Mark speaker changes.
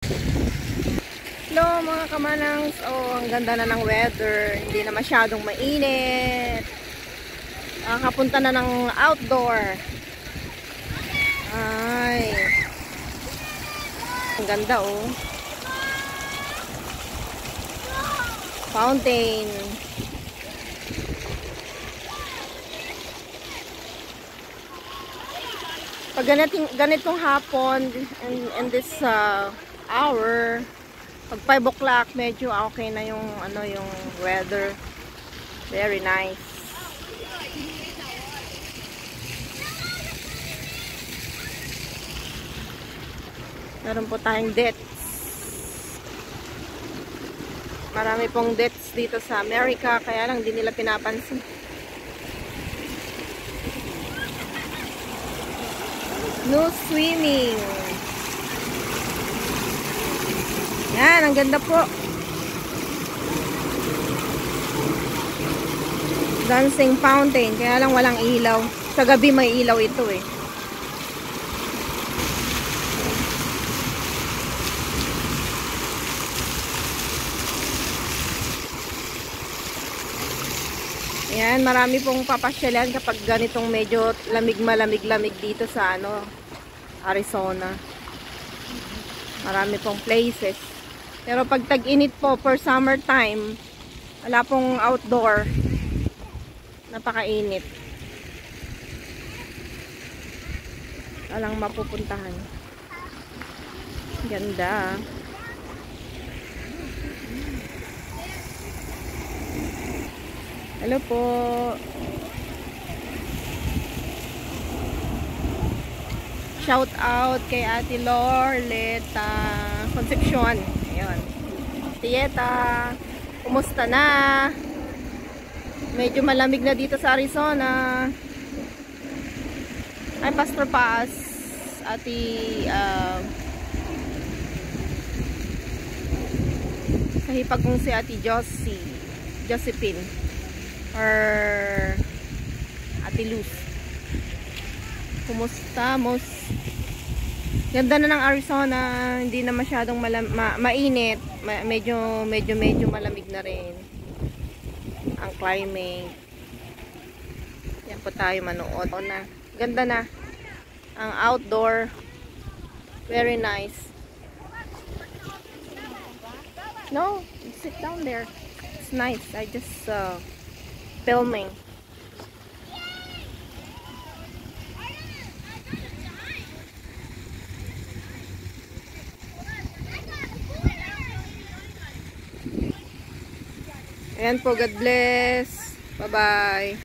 Speaker 1: Hello mga kamanangs. Oh, ang ganda na ng weather. Hindi na masyadong mainit. Nakapunta na ng outdoor. Ay. Ang ganda oh. Fountain. Pag ganitong hapon in this hour, pag 5 o'clock medyo okay na yung yung weather. Very nice. Meron po tayong dates. Marami pong dates dito sa Amerika, kaya lang hindi nila pinapansin. No swimming. Yan, ang ganda po. Dancing fountain, kaya lang walang ilaw. Sa gabi may ilaw ito eh. Yan, marami pong papasyalan kapag ganitong medyo malamig dito sa Arizona. Marami pong places. Pero pag tag-init po for summertime, wala pong outdoor. Napakainit. Walang mapupuntahan. Ganda. Hello po. Shout out kay Ate Lorleta Concepcion. Ayun. Tieta, kumusta na? Medyo malamig na dito sa Arizona. Ay, Pastor Paz. Ate sa hipag kong si Ate Josephine. Or Ate Luz. Kumusta? Ganda na ng Arizona. Hindi na masyadong mainit. Medyo malamig na rin ang climate. Yan po tayo manood na. Ganda na ang outdoor. Very nice. No, sit down there. It's nice. I just filming. Ayan po, God bless. Bye-bye.